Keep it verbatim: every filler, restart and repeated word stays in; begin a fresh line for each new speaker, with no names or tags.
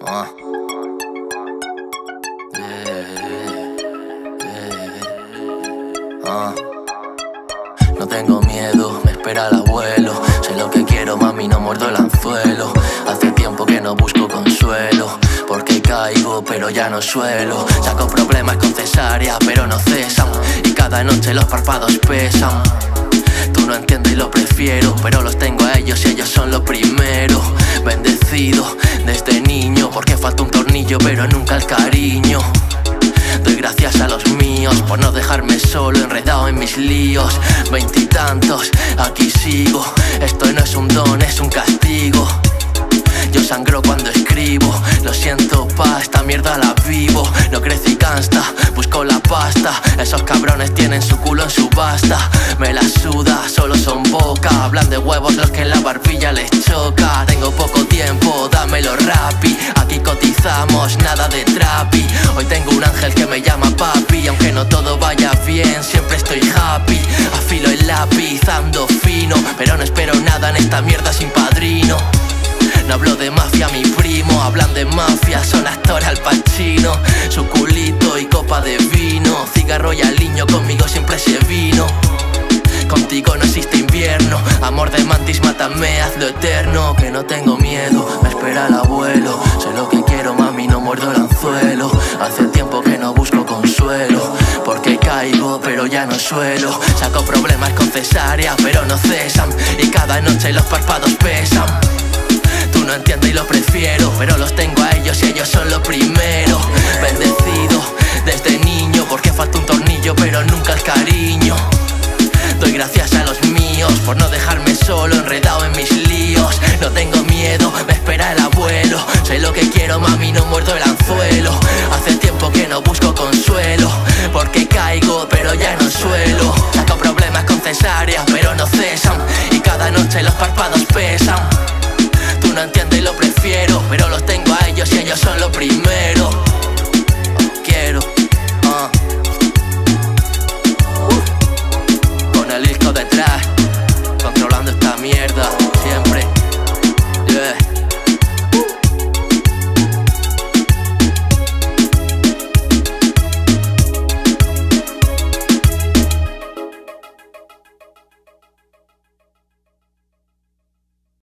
Ah. Yeah, yeah, yeah. Ah. No tengo miedo, me espera el abuelo. Sé lo que quiero, mami, no muerdo el anzuelo. Hace tiempo que no busco consuelo, porque caigo, pero ya no suelo. Saco problemas con cesárea, pero no cesan, y cada noche los párpados pesan. Tú no entiendes y lo prefiero, pero los tengo a ellos y ellos son lo primero. Bendecido desde niño, porque falta un tornillo, pero nunca el cariño. Doy gracias a los míos por no dejarme solo, enredado en mis líos. Veintitantos, aquí sigo. Esto no es un don, es un castigo. Yo sangro cuando escribo. Lo siento, pa, esta mierda la vivo. No crecí cansta, busco la pasta. Esos cabrones tienen su culo en subasta. Me la suda, solo son boca. Hablan de huevos los que en la barbilla les choca. Tengo poco tiempo, dámelo rapi. Aquí cotizamos, nada de trapi. Hoy tengo un ángel que me llama papi. Aunque no todo vaya bien, siempre estoy happy. Afilo el lápiz, ando fino, pero no espero nada en esta mierda sin padrino. No hablo de mafia, mi primo. Hablan de mafia, son actores Al Pacino. Su culito y copa de vino. Cigarro y aliño, conmigo siempre se vino. Contigo no existe invierno. Amor de mantis, mátame, hazlo eterno. Que no tengo miedo, me espera el abuelo. Sé lo que quiero, mami, no muerdo el anzuelo. Hace tiempo que no busco consuelo, porque caigo, pero ya no suelo. Saco problemas con cesárea, pero no cesan, y cada noche los párpados pesan. Tú no entiendes y lo prefiero, pero los tengo a ellos y ellos son lo primero. Bendecido desde niño, porque falta un tornillo, pero nunca el cariño. Doy gracias a los míos por no dejarme solo, enredado en mis líos. No tengo miedo, me espera el abuelo. Sé lo que quiero, mami, no muerdo el anzuelo. Hace tiempo que no busco consuelo, porque caigo, pero ya no suelo. Saco problemas con cesárea, pero no cesan, y cada noche los párpados